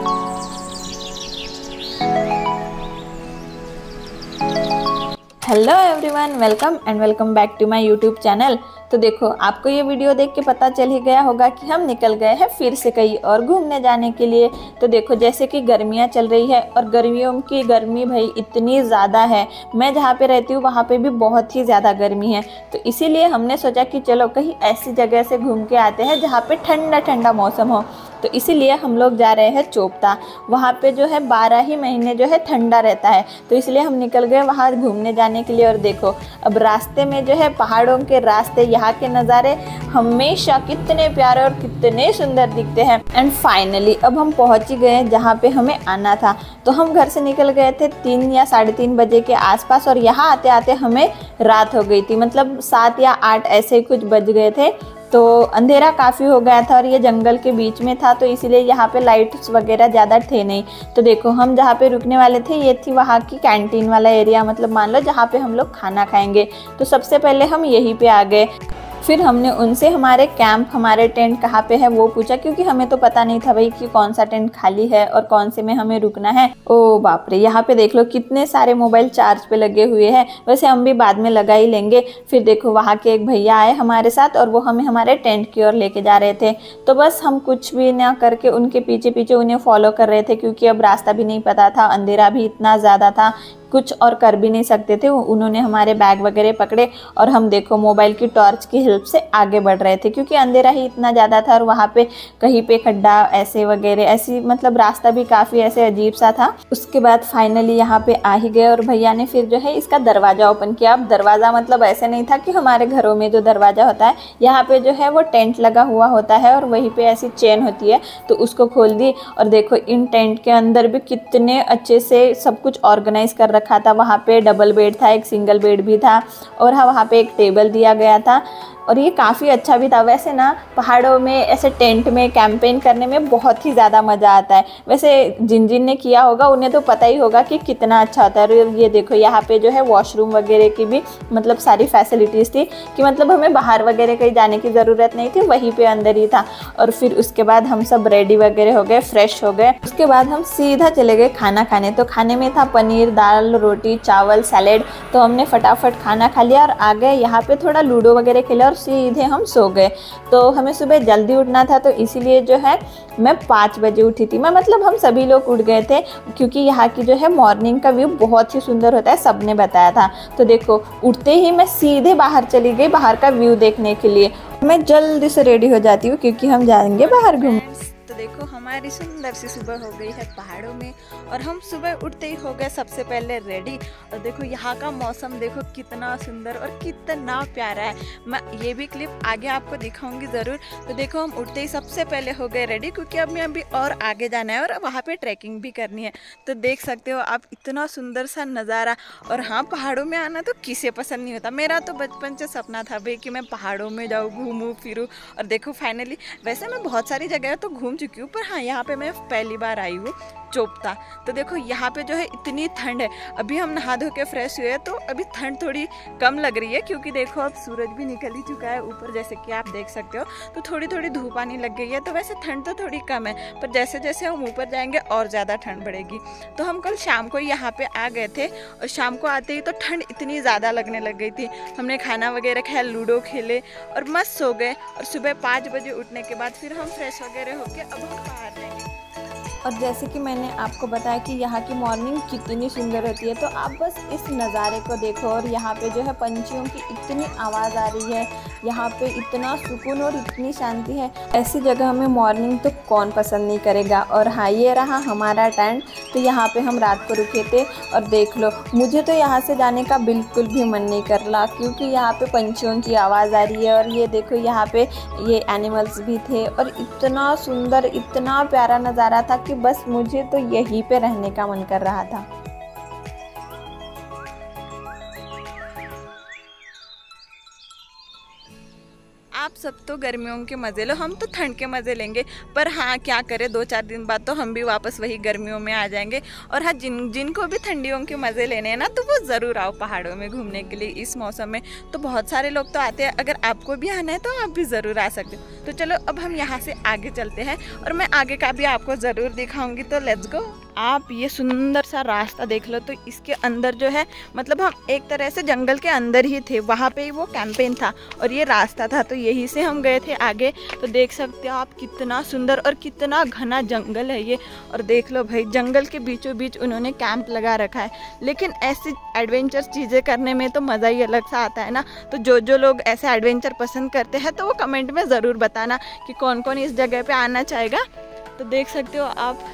Hello everyone, welcome back to my YouTube channel. तो देखो, आपको ये वीडियो देख के पता चल ही गया होगा कि हम निकल गए हैं फिर से कहीं और घूमने जाने के लिए। तो देखो, जैसे कि गर्मियाँ चल रही है और गर्मियों की गर्मी भाई इतनी ज़्यादा है। मैं जहाँ पे रहती हूँ वहाँ पे भी बहुत ही ज़्यादा गर्मी है। तो इसीलिए हमने सोचा कि चलो कहीं ऐसी जगह से घूम के आते हैं जहाँ पे ठंडा ठंडा मौसम हो। तो इसीलिए हम लोग जा रहे हैं चोपता। वहाँ पे जो है 12 ही महीने जो है ठंडा रहता है। तो इसलिए हम निकल गए वहाँ घूमने जाने के लिए। और देखो, अब रास्ते में जो है पहाड़ों के रास्ते, यहाँ के नज़ारे हमेशा कितने प्यारे और कितने सुंदर दिखते हैं। एंड फाइनली अब हम पहुँच ही गए जहाँ पे हमें आना था। तो हम घर से निकल गए थे 3 या 3:30 बजे के आसपास, और यहाँ आते आते हमें रात हो गई थी। मतलब 7 या 8 ऐसे ही कुछ बज गए थे। तो अंधेरा काफ़ी हो गया था और ये जंगल के बीच में था, तो इसीलिए यहाँ पे लाइट्स वगैरह ज़्यादा थे नहीं। तो देखो, हम जहाँ पे रुकने वाले थे ये थी वहाँ की कैंटीन वाला एरिया, मतलब मान लो जहाँ पे हम लोग खाना खाएंगे। तो सबसे पहले हम यहीं पे आ गए। फिर हमने उनसे हमारे कैंप, हमारे टेंट कहाँ पे है वो पूछा, क्योंकि हमें तो पता नहीं था भाई कि कौन सा टेंट खाली है और कौन से में हमें रुकना है। ओ बाप रे, यहाँ पे देख लो कितने सारे मोबाइल चार्ज पे लगे हुए हैं। वैसे हम भी बाद में लगा ही लेंगे। फिर देखो, वहाँ के एक भैया आए हमारे साथ और वो हमें हमारे टेंट की ओर लेके जा रहे थे। तो बस हम कुछ भी ना करके उनके पीछे पीछे उन्हें फॉलो कर रहे थे, क्योंकि अब रास्ता भी नहीं पता था, अंधेरा भी इतना ज़्यादा था, कुछ और कर भी नहीं सकते थे। उन्होंने हमारे बैग वगैरह पकड़े और हम देखो मोबाइल की टॉर्च की हेल्प से आगे बढ़ रहे थे, क्योंकि अंधेरा ही इतना ज़्यादा था और वहाँ पे कहीं पे खड्डा ऐसे वगैरह, ऐसी मतलब रास्ता भी काफ़ी ऐसे अजीब सा था। उसके बाद फाइनली यहाँ पे आ ही गए और भैया ने फिर जो है इसका दरवाज़ा ओपन किया। अब दरवाज़ा मतलब ऐसे नहीं था कि हमारे घरों में जो दरवाज़ा होता है, यहाँ पे जो है वो टेंट लगा हुआ होता है और वहीं पे ऐसी चेन होती है, तो उसको खोल दी। और देखो, इन टेंट के अंदर भी कितने अच्छे से सब कुछ ऑर्गेनाइज कर रखा था। वहाँ पे डबल बेड था, एक सिंगल बेड भी था, और हाँ वहाँ पे एक टेबल दिया गया था। और ये काफ़ी अच्छा भी था। वैसे ना पहाड़ों में ऐसे टेंट में कैंपेन करने में बहुत ही ज़्यादा मज़ा आता है। वैसे जिन जिन ने किया होगा उन्हें तो पता ही होगा कि कितना अच्छा होता है। और ये देखो, यहाँ पे जो है वॉशरूम वगैरह की भी मतलब सारी फैसिलिटीज़ थी, कि मतलब हमें बाहर वगैरह कहीं जाने की ज़रूरत नहीं थी, वहीं पे अंदर ही था। और फिर उसके बाद हम सब रेडी वगैरह हो गए, फ्रेश हो गए। उसके बाद हम सीधा चले गए खाना खाने। तो खाने में था पनीर, दाल, रोटी, चावल, सैलेड। तो हमने फटाफट खाना खा लिया और आ गए यहाँ पे, थोड़ा लूडो वगैरह खेला और सीधे हम सो गए। तो हमें सुबह जल्दी उठना था, तो इसीलिए जो है मैं 5 बजे उठी थी। मैं मतलब हम सभी लोग उठ गए थे, क्योंकि यहाँ की जो है मॉर्निंग का व्यू बहुत ही सुंदर होता है, सबने बताया था। तो देखो, उठते ही मैं सीधे बाहर चली गई बाहर का व्यू देखने के लिए। मैं जल्दी से रेडी हो जाती हूँ क्योंकि हम जाएंगे बाहर घूमने। तो देखो, हमारी सुंदर सी सुबह हो गई है पहाड़ों में, और हम सुबह उठते ही हो गए सबसे पहले रेडी। और देखो, यहाँ का मौसम देखो कितना सुंदर और कितना प्यारा है। मैं ये भी क्लिप आगे आपको दिखाऊंगी ज़रूर। तो देखो, हम उठते ही सबसे पहले हो गए रेडी, क्योंकि अब मैं अभी और आगे जाना है और वहाँ पे ट्रैकिंग भी करनी है। तो देख सकते हो आप इतना सुंदर सा नज़ारा। और हाँ, पहाड़ों में आना तो किसे पसंद नहीं होता। मेरा तो बचपन से सपना था भाई कि मैं पहाड़ों में जाऊँ, घूमूँ फिरूँ। और देखो फाइनली, वैसे मैं बहुत सारी जगह तो घूम चुकी हूँ, पर हाँ यहाँ पे मैं पहली बार आई हूँ चोपता। तो देखो, यहाँ पे जो है इतनी ठंड है। अभी हम नहा धो के फ्रेश हुए तो अभी ठंड थोड़ी कम लग रही है, क्योंकि देखो अब सूरज भी निकल ही चुका है ऊपर, जैसे कि आप देख सकते हो। तो थोड़ी थोड़ी धूप आने लग गई है। तो वैसे ठंड तो थोड़ी कम है, पर जैसे जैसे हम ऊपर जाएंगे और ज़्यादा ठंड बढ़ेगी। तो हम कल शाम को यहाँ पे आ गए थे, और शाम को आते ही तो ठंड इतनी ज़्यादा लगने लग गई थी। हमने खाना वगैरह खाया, लूडो खेले और मस्त सो गए। और सुबह 5 बजे उठने के बाद फिर हम फ्रेश वगैरह होकर अब हम बाहर जाएंगे। और जैसे कि मैंने आपको बताया कि यहाँ की मॉर्निंग कितनी सुंदर होती है, तो आप बस इस नज़ारे को देखो। और यहाँ पे जो है पंछियों की इतनी आवाज़ आ रही है, यहाँ पे इतना सुकून और इतनी शांति है। ऐसी जगह में मॉर्निंग तो कौन पसंद नहीं करेगा। और हाँ, ये रहा हमारा टेंट। तो यहाँ पे हम रात को रुके थे, और देख लो, मुझे तो यहाँ से जाने का बिल्कुल भी मन नहीं कर रहा, क्योंकि यहाँ पे पंछियों की आवाज़ आ रही है। और ये देखो, यहाँ पे ये एनिमल्स भी थे, और इतना सुंदर, इतना प्यारा नज़ारा था कि बस मुझे तो यहीं पे रहने का मन कर रहा था। आप सब तो गर्मियों के मज़े लो, हम तो ठंड के मज़े लेंगे। पर हाँ क्या करें, 2-4 दिन बाद तो हम भी वापस वही गर्मियों में आ जाएंगे। और हाँ जिनको भी ठंडियों के मज़े लेने हैं ना, तो वो ज़रूर आओ पहाड़ों में घूमने के लिए इस मौसम में। तो बहुत सारे लोग तो आते हैं, अगर आपको भी आना है तो आप भी ज़रूर आ सकते हो। तो चलो अब हम यहाँ से आगे चलते हैं और मैं आगे का भी आपको ज़रूर दिखाऊँगी। तो लेट्स गो। आप ये सुंदर सा रास्ता देख लो। तो इसके अंदर जो है, मतलब हम एक तरह से जंगल के अंदर ही थे, वहाँ पे ही वो कैंपेन था और ये रास्ता था, तो यहीं से हम गए थे आगे। तो देख सकते हो आप कितना सुंदर और कितना घना जंगल है ये। और देख लो भाई, जंगल के बीचों बीच उन्होंने कैंप लगा रखा है। लेकिन ऐसी एडवेंचर चीज़ें करने में तो मज़ा ही अलग सा आता है ना। तो जो लोग ऐसे एडवेंचर पसंद करते हैं तो वो कमेंट में ज़रूर बताना कि कौन कौन इस जगह पर आना चाहेगा। तो देख सकते हो आप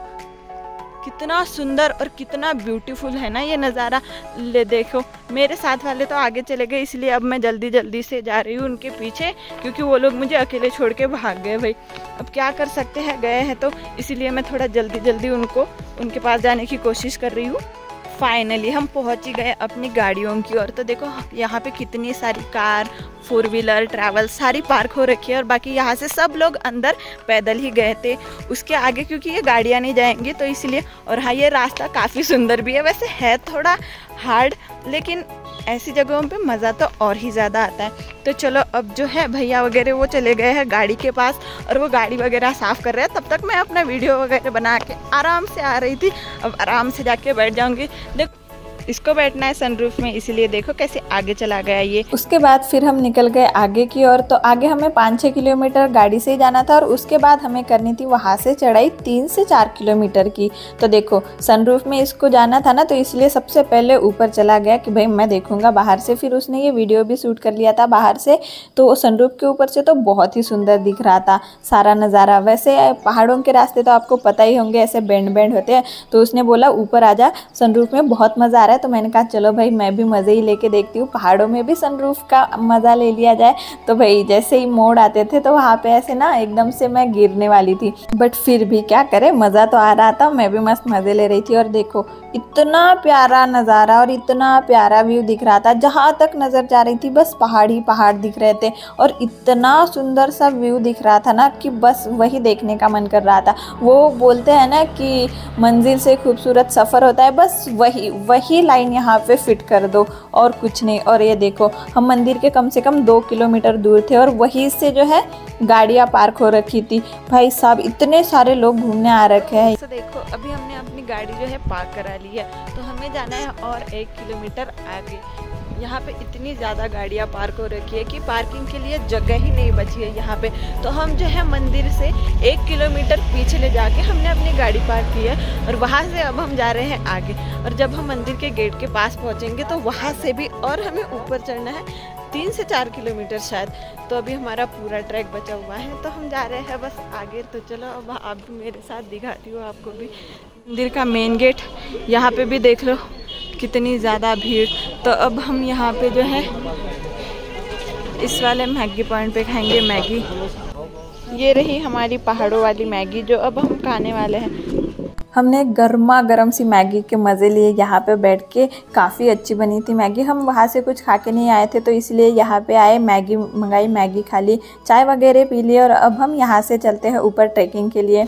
कितना सुंदर और कितना ब्यूटीफुल है ना ये नज़ारा। ले देखो, मेरे साथ वाले तो आगे चले गए, इसलिए अब मैं जल्दी जल्दी से जा रही हूँ उनके पीछे, क्योंकि वो लोग मुझे अकेले छोड़ के भाग गए भाई। अब क्या कर सकते हैं, गए हैं तो, इसीलिए मैं थोड़ा जल्दी जल्दी उनके पास जाने की कोशिश कर रही हूँ। फाइनली हम पहुंच ही गए अपनी गाड़ियों की ओर। तो देखो यहाँ पे कितनी सारी कार, 4 व्हीलर, ट्रैवल सारी पार्क हो रखी है और बाकी यहाँ से सब लोग अंदर पैदल ही गए थे उसके आगे, क्योंकि ये गाड़ियाँ नहीं जाएंगी तो इसलिए। और हाँ, ये रास्ता काफ़ी सुंदर भी है, वैसे है थोड़ा हार्ड, लेकिन ऐसी जगहों पे मज़ा तो और ही ज़्यादा आता है। तो चलो अब जो है भैया वगैरह वो चले गए हैं गाड़ी के पास और वो गाड़ी वगैरह साफ़ कर रहे हैं। तब तक मैं अपना वीडियो वगैरह बना के आराम से आ रही थी। अब आराम से जाके बैठ जाऊँगी। देखो इसको बैठना है सनरूफ में, इसीलिए देखो कैसे आगे चला गया ये। उसके बाद फिर हम निकल गए आगे की ओर। तो आगे हमें 5-6 किलोमीटर गाड़ी से ही जाना था और उसके बाद हमें करनी थी वहाँ से चढ़ाई 3 से 4 किलोमीटर की। तो देखो सनरूफ में इसको जाना था ना, तो इसलिए सबसे पहले ऊपर चला गया कि भाई मैं देखूंगा बाहर से। फिर उसने ये वीडियो भी शूट कर लिया था बाहर से। तो सनरूफ के ऊपर से तो बहुत ही सुंदर दिख रहा था सारा नज़ारा। वैसे पहाड़ों के रास्ते तो आपको पता ही होंगे, ऐसे बेंड होते हैं। तो उसने बोला ऊपर आ जा, सनरूफ में बहुत मज़ा आ रहा है। तो मैंने कहा चलो भाई मैं भी मज़े ही लेके देखती हूँ, पहाड़ों में भी सनरूफ का मज़ा ले लिया जाए। तो भाई जैसे ही मोड़ आते थे तो वहाँ पे ऐसे ना एकदम से मैं गिरने वाली थी, बट फिर भी क्या करे, मज़ा तो आ रहा था। मैं भी मस्त मज़े ले रही थी। और देखो इतना प्यारा नज़ारा और इतना प्यारा व्यू दिख रहा था, जहाँ तक नज़र जा रही थी बस पहाड़ ही पहाड़ दिख रहे थे। और इतना सुंदर सा व्यू दिख रहा था ना कि बस वही देखने का मन कर रहा था। वो बोलते हैं ना कि मंजिल से खूबसूरत सफ़र होता है, बस वही लाइन यहाँ पे फिट कर दो और कुछ नहीं। और ये देखो हम मंदिर के कम से कम 2 किलोमीटर दूर थे और वहीं से जो है गाड़ियाँ पार्क हो रखी थी। भाई साहब इतने सारे लोग घूमने आ रखे हैं। तो देखो अभी हमने अपनी गाड़ी जो है पार्क करा ली है, तो हमें जाना है और 1 किलोमीटर आगे। यहाँ पे इतनी ज़्यादा गाड़ियाँ पार्क हो रखी है कि पार्किंग के लिए जगह ही नहीं बची है यहाँ पे। तो हम जो है मंदिर से 1 किलोमीटर पीछे ले जाके हमने अपनी गाड़ी पार्क की है और वहाँ से अब हम जा रहे हैं आगे। और जब हम मंदिर के गेट के पास पहुँचेंगे तो वहाँ से भी और हमें ऊपर चढ़ना है 3 से 4 किलोमीटर शायद। तो अभी हमारा पूरा ट्रैक बचा हुआ है, तो हम जा रहे हैं बस आगे। तो चलो अब आप भी मेरे साथ दिखाती हूँ आपको भी मंदिर का मेन गेट। यहाँ पे भी देख लो कितनी ज़्यादा भीड़। तो अब हम यहाँ पे जो है इस वाले मैगी पॉइंट पे खाएंगे मैगी। ये रही हमारी पहाड़ों वाली मैगी जो अब हम खाने वाले हैं। हमने गर्मा गर्म सी मैगी के मज़े लिए यहाँ पे बैठ के। काफ़ी अच्छी बनी थी मैगी। हम वहाँ से कुछ खा के नहीं आए थे, तो इसलिए यहाँ पे आए, मैगी मंगाई, मैगी खा ली, चाय वगैरह पी ली और अब हम यहाँ से चलते हैं ऊपर ट्रैकिंग के लिए।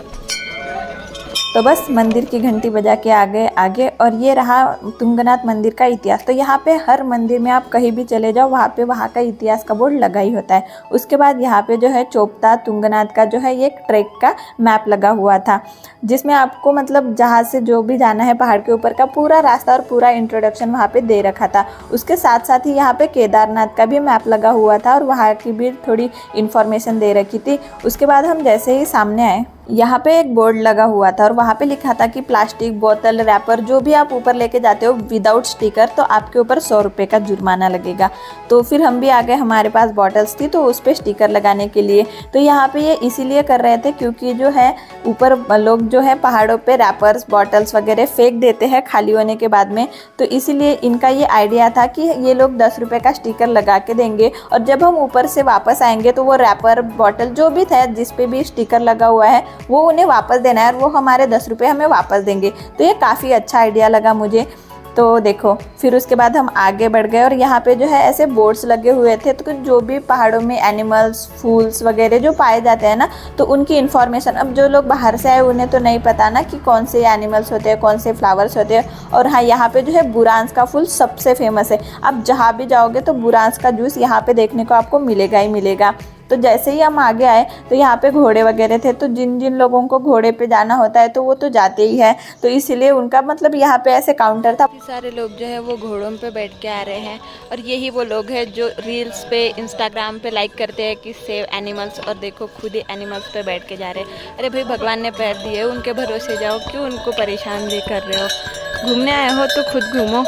तो बस मंदिर की घंटी बजा के आ गए आगे। और ये रहा तुंगनाथ मंदिर का इतिहास। तो यहाँ पे हर मंदिर में आप कहीं भी चले जाओ वहाँ पे वहाँ का इतिहास का बोर्ड लगा ही होता है। उसके बाद यहाँ पे जो है चोपता तुंगनाथ का जो है ये ट्रैक का मैप लगा हुआ था, जिसमें आपको मतलब जहाँ से जो भी जाना है पहाड़ के ऊपर का पूरा रास्ता और पूरा इंट्रोडक्शन वहाँ पे दे रखा था। उसके साथ साथ ही यहाँ पे केदारनाथ का भी मैप लगा हुआ था और वहाँ की भी थोड़ी इन्फॉर्मेशन दे रखी थी। उसके बाद हम जैसे ही सामने आए, यहाँ पे एक बोर्ड लगा हुआ था और वहाँ पे लिखा था कि प्लास्टिक बोतल, रैपर जो भी आप ऊपर लेके जाते हो विदाउट स्टिकर तो आपके ऊपर 100 रुपये का जुर्माना लगेगा। तो फिर हम भी आ गए, हमारे पास बॉटल्स थी तो उस पर स्टिकर लगाने के लिए। तो यहाँ पे ये इसीलिए कर रहे थे क्योंकि जो है ऊपर लोग जो है पहाड़ों पे रैपर्स, बॉटल्स वगैरह फेंक देते हैं खाली होने के बाद में। तो इसीलिए इनका ये आइडिया था कि ये लोग 10 रुपये का स्टिकर लगा के देंगे और जब हम ऊपर से वापस आएंगे तो वो रैपर, बॉटल जो भी था जिस पे भी स्टिकर लगा हुआ है वो उन्हें वापस देना है और वो हमारे 10 रुपये हमें वापस देंगे। तो ये काफ़ी अच्छा आइडिया लगा मुझे। तो देखो फिर उसके बाद हम आगे बढ़ गए और यहाँ पे जो है ऐसे बोर्ड्स लगे हुए थे, तो जो भी पहाड़ों में एनिमल्स, फूल्स वगैरह जो पाए जाते हैं ना, तो उनकी इन्फॉर्मेशन, अब जो लोग बाहर से आए उन्हें तो नहीं पता ना कि कौन से एनिमल्स होते हैं, कौन से फ्लावर्स होते हैं। और हाँ, यहाँ पे जो है बुरांस का फूल सबसे फेमस है। आप जहाँ भी जाओगे तो बुरांस का जूस यहाँ पे देखने को आपको मिलेगा ही मिलेगा। तो जैसे ही हम आगे आए तो यहाँ पे घोड़े वगैरह थे, तो जिन जिन लोगों को घोड़े पे जाना होता है तो वो तो जाते ही है, तो इसलिए उनका मतलब यहाँ पे ऐसे काउंटर था। सारे लोग जो है वो घोड़ों पे बैठ के आ रहे हैं, और यही वो लोग हैं जो रील्स पे, इंस्टाग्राम पे लाइक करते हैं कि सेव एनिमल्स, और देखो खुद ही एनिमल्स पे बैठ के जा रहे हैं। अरे भाई, भगवान ने पैर दिए, उनके भरोसे जाओ, क्यों उनको परेशान भी कर रहे हो? घूमने आए हो तो खुद घूमो।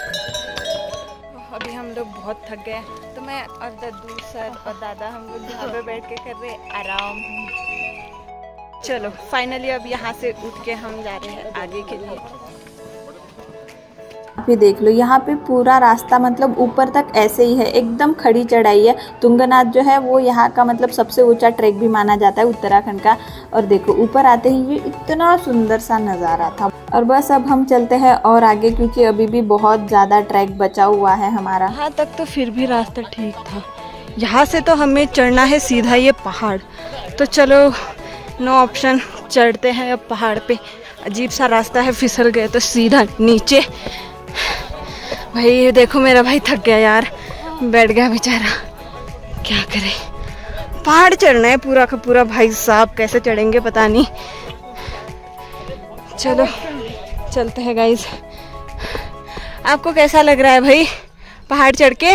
अभी हम लोग बहुत थक गए, तो मैं और दद्दू सर और दादा हम लोग यहाँ पे बैठ के कर रहे आराम। चलो फाइनली अब यहाँ से उठ के हम जा रहे हैं आगे के लिए। अभी देख लो, यहाँ पे पूरा रास्ता मतलब ऊपर तक ऐसे ही है, एकदम खड़ी चढ़ाई है। तुंगनाथ जो है वो यहाँ का मतलब सबसे ऊंचा ट्रैक भी माना जाता है उत्तराखंड का। और देखो ऊपर आते ही ये इतना सुंदर सा नज़ारा था। और बस अब हम चलते हैं और आगे, क्योंकि अभी भी बहुत ज़्यादा ट्रैक बचा हुआ है हमारा। यहाँ तक तो फिर भी रास्ता ठीक था, यहाँ से तो हमें चढ़ना है सीधा ये पहाड़। तो चलो नो ऑप्शन, चढ़ते हैं अब पहाड़ पे। अजीब सा रास्ता है, फिसल गए तो सीधा नीचे। भाई देखो मेरा भाई थक गया यार, बैठ गया बेचारा, क्या करे। पहाड़ चढ़ना है पूरा का पूरा, भाई साहब कैसे चढ़ेंगे पता नहीं। चलो चलते हैं गाइस। आपको कैसा लग रहा है भाई पहाड़ चढ़ के?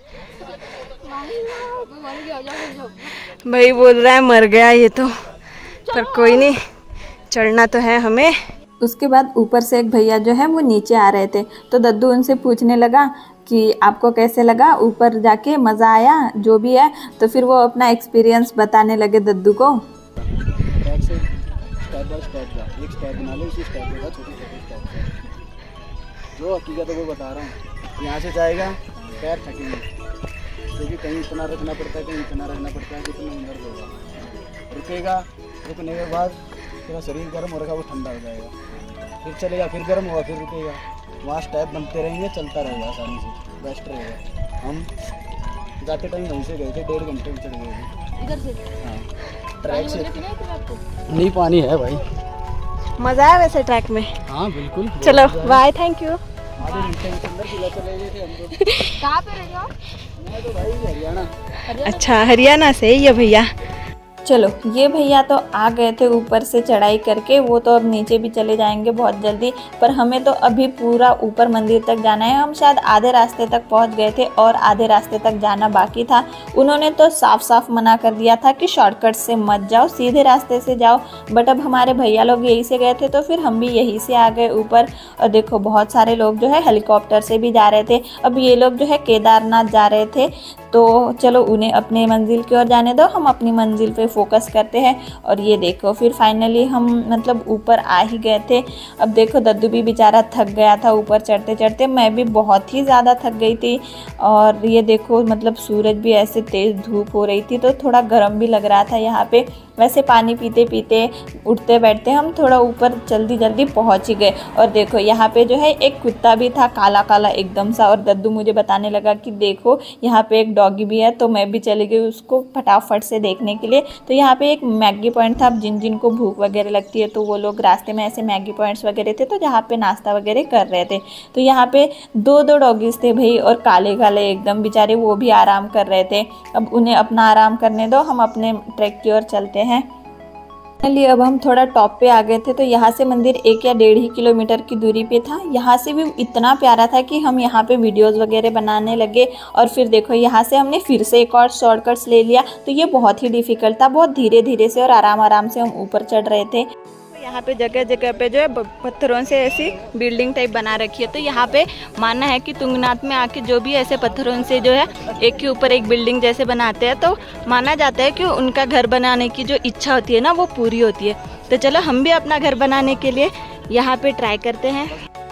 भाई बोल रहा है मर गया ये तो, पर कोई नहीं, चढ़ना तो है हमें। उसके बाद ऊपर से एक भैया जो है वो नीचे आ रहे थे, तो दद्दू उनसे पूछने लगा कि आपको कैसे लगा ऊपर जाके, मज़ा आया जो भी है। तो फिर वो अपना एक्सपीरियंस बताने लगे दद्दू को। जो हकीकत है वो बता रहा हूँ। यहाँ से जाएगा पैर थकेंगे, क्योंकि कहीं इतना रखना पड़ता है, कहीं इतना रखना पड़ता है, कितना दर्द होगा। रुकेगा, रुकने के बाद तेरा शरीर गर्म हो रखा वो ठंडा हो जाएगा, फिर चलेगा, फिर गर्म होगा, फिर रुकेगा। वहाँ स्टेप बनते रहेंगे, चलता रहेगा, आसानी से बेस्ट रहेगा। हम जाते टाइम वहीं से गए थे, 1.5 घंटे में चले गए थे इधर से। हाँ ट्रैक से नहीं, पानी है भाई। मज़ा आया वैसे ट्रैक में? हाँ बिल्कुल। चलो बाय, थैंक यू। आधे घंटे के अंदर किला चले गए थे हम लोग। कहाँ पे रह जाओ? मैं तो भाई हरियाणा। अच्छा हरियाणा से ये भैया। चलो ये भैया तो आ गए थे ऊपर से चढ़ाई करके, वो तो अब नीचे भी चले जाएंगे बहुत जल्दी, पर हमें तो अभी पूरा ऊपर मंदिर तक जाना है। हम शायद आधे रास्ते तक पहुंच गए थे और आधे रास्ते तक जाना बाकी था। उन्होंने तो साफ साफ मना कर दिया था कि शॉर्टकट से मत जाओ, सीधे रास्ते से जाओ, बट अब हमारे भैया लोग यहीं से गए थे तो फिर हम भी यहीं से आ गए ऊपर। और देखो बहुत सारे लोग जो है हेलीकॉप्टर से भी जा रहे थे। अब ये लोग जो है केदारनाथ जा रहे थे, तो चलो उन्हें अपने मंजिल की ओर जाने दो, हम अपनी मंजिल पे फोकस करते हैं। और ये देखो फिर फाइनली हम मतलब ऊपर आ ही गए थे। अब देखो दद्दू भी बेचारा थक गया था ऊपर चढ़ते चढ़ते, मैं भी बहुत ही ज़्यादा थक गई थी। और ये देखो मतलब सूरज भी ऐसे तेज़ धूप हो रही थी, तो थोड़ा गर्म भी लग रहा था यहाँ पे। वैसे पानी पीते पीते उठते बैठते हम थोड़ा ऊपर जल्दी जल्दी पहुँच ही गए। और देखो यहाँ पे जो है एक कुत्ता भी था, काला काला एकदम सा, और दद्दू मुझे बताने लगा कि देखो यहाँ पे एक डॉगी भी है। तो मैं भी चली गई उसको फटाफट से देखने के लिए। तो यहाँ पे एक मैगी पॉइंट था, जिन जिन को भूख वगैरह लगती है तो वो लोग रास्ते में ऐसे मैगी पॉइंट्स वगैरह थे, तो जहाँ पे नाश्ता वगैरह कर रहे थे। तो यहाँ पे दो डॉगीज थे भाई, और काले काले एकदम बेचारे, वो भी आराम कर रहे थे। अब उन्हें अपना आराम करने दो, हम अपने ट्रैक की ओर चलते हैं। फाइनली अब हम थोड़ा टॉप पे आ गए थे, तो यहाँ से मंदिर 1 या 1.5 ही किलोमीटर की दूरी पे था। यहाँ से भी इतना प्यारा था कि हम यहाँ पे वीडियोस वगैरह बनाने लगे। और फिर देखो यहाँ से हमने फिर से एक और शॉर्टकट्स ले लिया, तो ये बहुत ही डिफ़िकल्ट था, बहुत धीरे धीरे से और आराम आराम से हम ऊपर चढ़ रहे थे। यहाँ पे जगह जगह पे जो है पत्थरों से ऐसी बिल्डिंग टाइप बना रखी है। तो यहाँ पे मानना है कि तुंगनाथ में आके जो भी ऐसे पत्थरों से जो है एक के ऊपर एक बिल्डिंग जैसे बनाते हैं, तो माना जाता है कि उनका घर बनाने की जो इच्छा होती है ना वो पूरी होती है। तो चलो हम भी अपना घर बनाने के लिए यहाँ पे ट्राई करते हैं।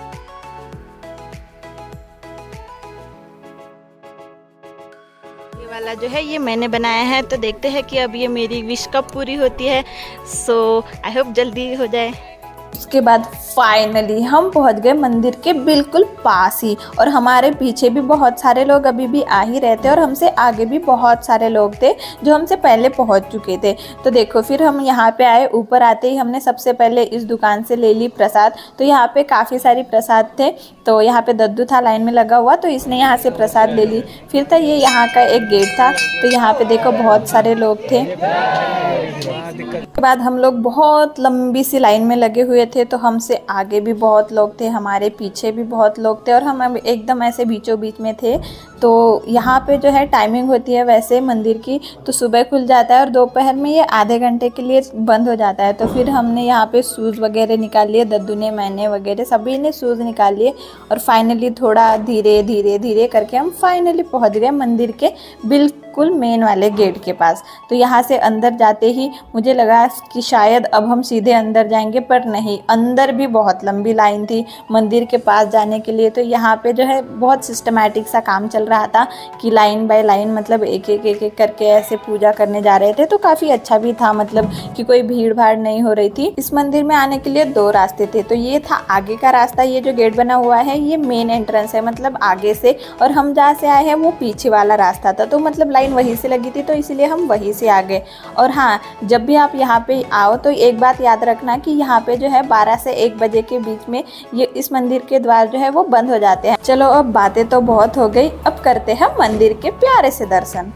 वाला जो है ये मैंने बनाया है, तो देखते हैं कि अब ये मेरी विश कब पूरी होती है। सो आई होप जल्दी हो जाए। उसके बाद फाइनली हम पहुंच गए मंदिर के बिल्कुल पास ही, और हमारे पीछे भी बहुत सारे लोग अभी भी आ ही रहे थे और हमसे आगे भी बहुत सारे लोग थे जो हमसे पहले पहुंच चुके थे। तो देखो फिर हम यहाँ पे आए, ऊपर आते ही हमने सबसे पहले इस दुकान से ले ली प्रसाद। तो यहाँ पे काफ़ी सारी प्रसाद थे, तो यहाँ पे दद्दू था लाइन में लगा हुआ, तो इसने यहाँ से प्रसाद ले ली। फिर था ये यहाँ का एक गेट था, तो यहाँ पे देखो बहुत सारे लोग थे। उसके बाद हम लोग बहुत लंबी सी लाइन में लगे हुए थे, तो हमसे आगे भी बहुत लोग थे, हमारे पीछे भी बहुत लोग थे और हम एकदम ऐसे बीचों बीच में थे। तो यहाँ पे जो है टाइमिंग होती है वैसे मंदिर की, तो सुबह खुल जाता है और दोपहर में ये आधे घंटे के लिए बंद हो जाता है। तो फिर हमने यहाँ पे शूज़ वगैरह निकाल लिए, दद्दू ने, मैंने वगैरह सभी ने शूज़ निकाल लिए, और फाइनली थोड़ा धीरे धीरे धीरे करके हम फाइनली पहुँच गए मंदिर के बिल्कुल मेन वाले गेट के पास। तो यहाँ से अंदर जाते ही मुझे लगा कि शायद अब हम सीधे अंदर जाएंगे, पर नहीं, अंदर भी बहुत लंबी लाइन थी मंदिर के पास जाने के लिए। तो यहाँ पे जो है बहुत सिस्टमैटिक सा काम चल रहा था कि लाइन बाय लाइन मतलब एक एक करके ऐसे पूजा करने जा रहे थे। तो काफ़ी अच्छा भी था, मतलब कि कोई भीड़ भाड़ नहीं हो रही थी। इस मंदिर में आने के लिए 2 रास्ते थे, तो ये था आगे का रास्ता, ये जो गेट बना हुआ है ये मेन एंट्रेंस है, मतलब आगे से, और हम जहाँ से आए हैं वो पीछे वाला रास्ता था। तो मतलब लाइन वहीं से लगी थी, तो इसलिए हम वहीं से आ गए। और हाँ, जब भी आप यहाँ पे आओ तो एक बात याद रखना कि यहाँ पे जो है 12 से 1 बजे के बीच में ये इस मंदिर के द्वार जो है वो बंद हो जाते हैं। चलो अब बातें तो बहुत हो गई, अब करते हैं मंदिर के प्यारे से दर्शन।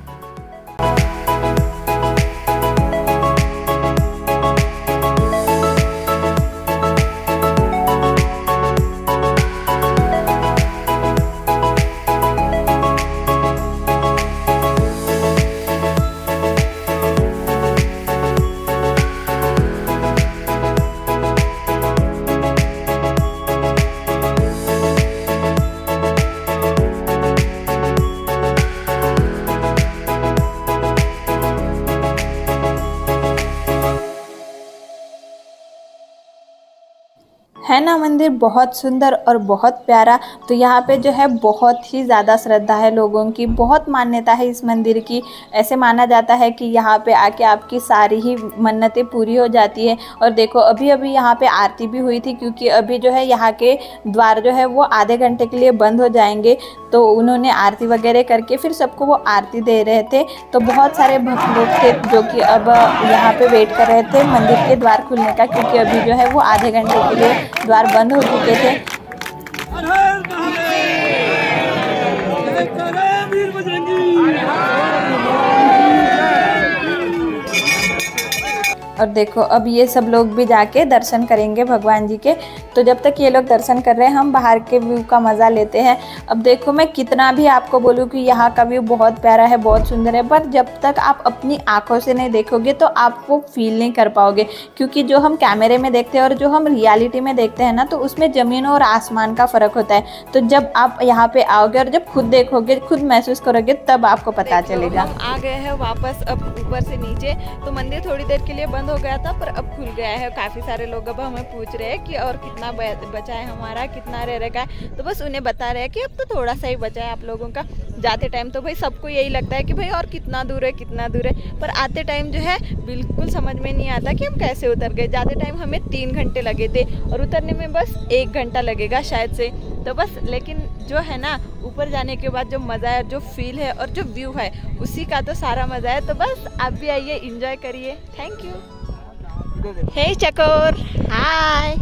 है ना मंदिर बहुत सुंदर और बहुत प्यारा। तो यहाँ पे जो है बहुत ही ज़्यादा श्रद्धा है लोगों की, बहुत मान्यता है इस मंदिर की। ऐसे माना जाता है कि यहाँ पे आके आपकी सारी ही मन्नतें पूरी हो जाती है। और देखो अभी अभी यहाँ पे आरती भी हुई थी, क्योंकि अभी जो है यहाँ के द्वार जो है वो आधे घंटे के लिए बंद हो जाएंगे। तो उन्होंने आरती वगैरह करके फिर सबको वो आरती दे रहे थे। तो बहुत सारे भक्त लोग थे जो कि अब यहाँ पे वेट कर रहे थे मंदिर के द्वार खुलने का, क्योंकि अभी जो है वो आधे घंटे के लिए द्वार बंद हो चुके थे। और देखो अब ये सब लोग भी जाके दर्शन करेंगे भगवान जी के। तो जब तक ये लोग दर्शन कर रहे हैं हम बाहर के व्यू का मज़ा लेते हैं। अब देखो मैं कितना भी आपको बोलूँ कि यहाँ का व्यू बहुत प्यारा है, बहुत सुंदर है, पर जब तक आप अपनी आंखों से नहीं देखोगे तो आप वो फील नहीं कर पाओगे। क्योंकि जो हम कैमरे में देखते हैं और जो हम रियलिटी में देखते हैं ना, तो उसमें ज़मीन और आसमान का फ़र्क होता है। तो जब आप यहाँ पे आओगे और जब खुद देखोगे, खुद महसूस करोगे, तब आपको पता चलेगा। हम आ गए हैं वापस अब ऊपर से नीचे। तो मंदिर थोड़ी देर के लिए बंद हो गया था, पर अब खुल गया है। काफ़ी सारे लोग अब हमें पूछ रहे हैं कि और कितना बचा है हमारा, कितना रह रहा है। तो बस उन्हें बता रहे हैं कि अब तो थोड़ा सा ही बचा है आप लोगों का। जाते टाइम तो भाई सबको यही लगता है कि भाई और कितना दूर है, कितना दूर है, पर आते टाइम जो है बिल्कुल समझ में नहीं आता कि हम कैसे उतर गए। जाते टाइम हमें 3 घंटे लगे थे और उतरने में बस 1 घंटा लगेगा शायद से। तो बस लेकिन जो है ना, ऊपर जाने के बाद जो मज़ा है, जो फील है और जो व्यू है, उसी का तो सारा मज़ा है। तो बस आप भी आइए, इंजॉय करिए। Thank you. हे चकोर, हाय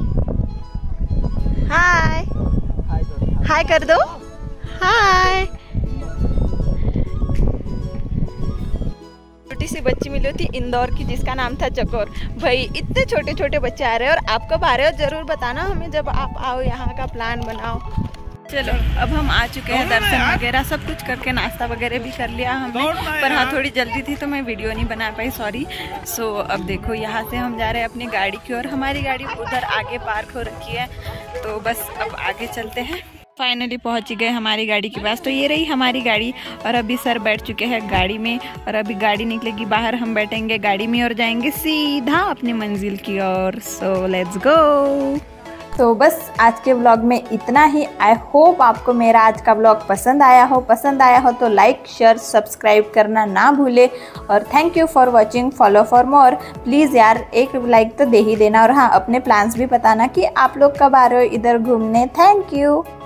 हाय हाय कर दो, हाय। छोटी सी बच्ची मिली थी इंदौर की जिसका नाम था चकोर। भाई इतने छोटे छोटे बच्चे आ रहे हैं, और आप कब आ रहे हो जरूर बताना हमें, जब आप आओ यहाँ का प्लान बनाओ। चलो अब हम आ चुके हैं, दर्शन वगैरह सब कुछ करके, नाश्ता वगैरह भी कर लिया हमने। पर हाँ थोड़ी जल्दी थी तो मैं वीडियो नहीं बना पाई, सॉरी। सो अब देखो यहाँ से हम जा रहे हैं अपनी गाड़ी की ओर। हमारी गाड़ी उधर आगे पार्क हो रखी है, तो बस अब आगे चलते हैं। फाइनली पहुँच गए हमारी गाड़ी के पास। तो ये रही हमारी गाड़ी, और अभी सर बैठ चुके हैं गाड़ी में, और अभी गाड़ी निकलेगी बाहर, हम बैठेंगे गाड़ी में और जाएंगे सीधा अपनी मंजिल की ओर। So let's go. तो बस आज के व्लॉग में इतना ही। आई होप आपको मेरा आज का व्लॉग पसंद आया हो तो लाइक शेयर सब्सक्राइब करना ना भूले। और thank you for watching, follow for more. Please यार एक लाइक तो दे ही देना, और हाँ अपने प्लान्स भी बताना कि आप लोग कब आ रहे हो इधर घूमने। Thank you.